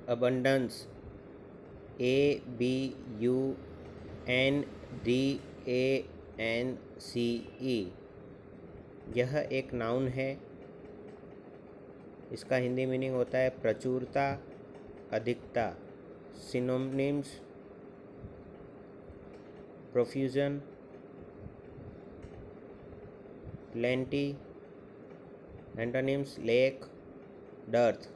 abundance, ABUNDANCE। यह एक noun है। इसका हिंदी मीनिंग होता है प्रचुरता, अधिकता। Synonyms: profusion, plenty. Antonyms: lack, dearth.